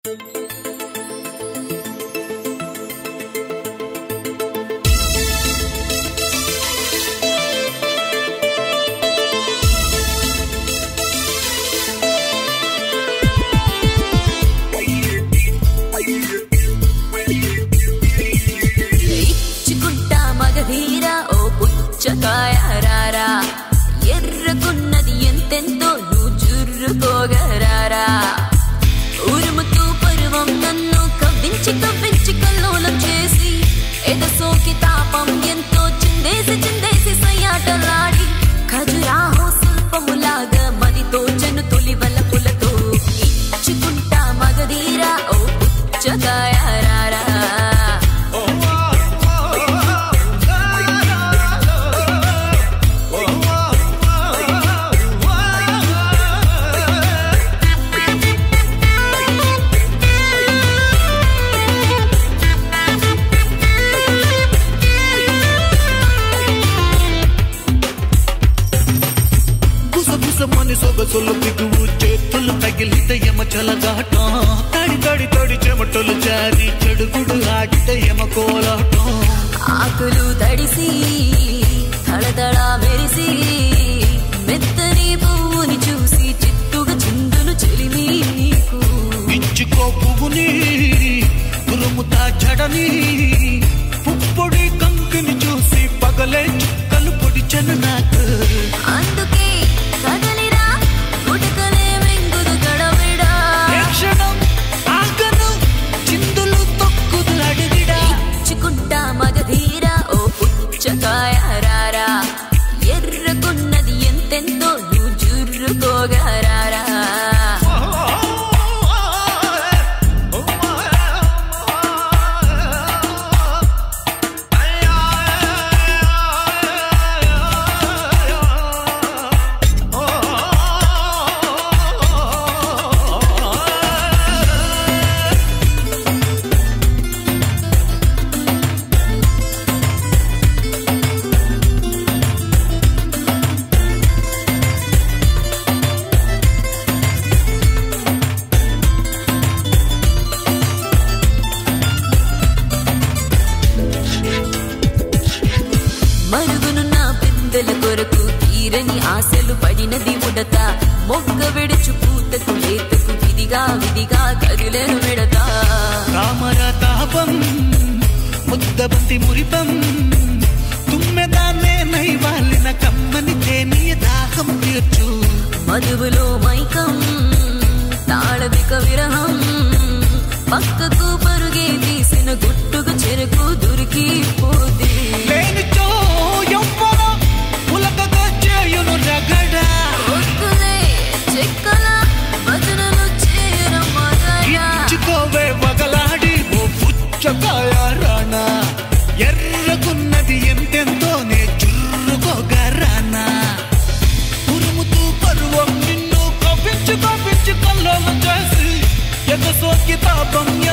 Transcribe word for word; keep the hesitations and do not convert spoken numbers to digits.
పుచ్చకాయరారా ఎర్రకున్నది ఎంతెంతో నువ్వు జుర్రుకోగరారా ఉరుముతూ పరువం నన్ను కవ్వించి కవ్వించి కల్లోలం చేసి ఎదసోకి తాపం ఎంతో చిందేసి చిందేసి సయ్యాటలాడి ఖజురాహో శిల్పములాగా మదితో జను తొలి వలపులతో ఇచ్చుకుంటా మగధీరా ఓ పుచ్చకాయరారా సొగసులు దిగువు చేతులు తగిలిత యమ చలగాటం తడి తడి తడి చెమటలు జారి చెడుగుడు ఆగిట యమ కోలాటం ఆకులు తడిసి తడతడ మెరిసి మెత్తని పువ్వుని చూసి చిత్తుగా చిందులు చెలిమి నీకు ఇచ్చుకో పువ్వుని తురుముతా జడని పుప్పొడి కంకిని చూసి పగలే చుక్కలు పొడిచను నాకు అందుకే కదలిరా గుటకలే మెంగుదు గడబిడా క్షణం ఆగను చిందులు తొక్కుదు అడిగిడా ఇచ్చుకుంటా మగధీరా ఓ పుచ్చకాయరారా ఎర్రకున్నది ఎంతెంతో నువ్వు జుర్రుకోగరారా మరుగునున్న పిందెల కొరకు తీరని ఆశలు పడినది ఉడత మొగ్గ విడుచు పూతకు లేతకు విధిగా విధిగా కదిలేను విడత రామర తాపం ముద్దబంతి మురిపం తుమ్మెదాన్నే నైవాలిన కమ్మని తేనీయ దాహం తీర్చు మధువులో మైకం తాళవిక విరహం పక్కకు పరుగే తీసిన గుట్టుకు చెరుకు దొరికి పోతే వగలాడి ఓ పుచ్చకాయరానా ఎర్రకున్నది ఎంతెంతో నే చుర్రుకోగరానా ఉరుముతూ పరువం నిన్ను కవ్వించి కవ్వించి కల్లోలం చేసి ఎగసోకి తాపం